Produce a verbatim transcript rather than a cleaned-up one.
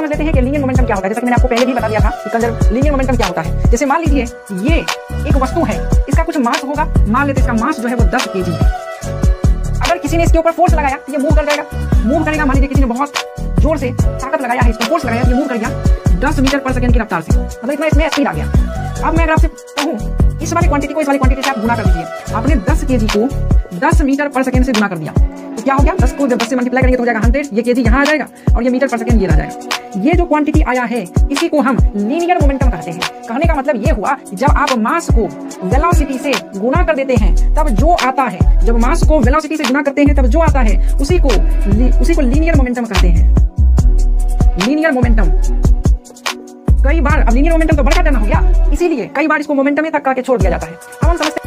समझ लेते हैं कि लीनियर मोमेंटम क्या होता है। जैसा कि मैंने आपको पहले भी बता दिया था कि कंजर्व लीनियर मोमेंटम क्या होता है। जैसे मान लीजिए ये एक वस्तु है, इसका कुछ मास होगा, मान लेते हैं इसका मास जो है वो दस केजी है। अगर किसी ने इसके ऊपर फोर्स लगाया तो ये मूव कर जाएगा, मूव करेगा। मान लीजिए किसी ने बहुत जोर से ताकत लगाया है, इस पर फोर्स लगाया तो ये मूव कर गया दस मीटर पर सेकंड की रफ्तार से, मतलब इतना इसमें स्पीड आ गया। अब मैं अगर आपसे कहूं इस वाली क्वांटिटी को इस वाली क्वांटिटी से आप गुना कर दीजिए। आपने दस केजी को दस मीटर पर सेकंड से गुना कर दिया तो क्या हो गया, दस को जब दस से मल्टीप्लाई करेंगे तो हो जाएगा हंड्रेड, ये केजी यहाँ आ जाएगा और ये मीटर पर सेकंड ये आ जाएगा। ये जो क्वांटिटी आया है इसी को हम लीनियर मोमेंटम कहते हैं। कहने का मतलब ये हुआ जब आप मास को वेलोसिटी से गुना कर देते हैं तब जो आता है, जब मास को वेलोसिटी से गुना करते हैं तब जो आता है उसी को उसी को लीनियर मोमेंटम कहते हैं। लीनियर मोमेंटम कई बार, अब लीनियर मोमेंटम तो बड़ा टर्म हो गया, इसीलिए कई बार इसको मोमेंटम में तक करके छोड़ दिया जाता है। अब हम समझते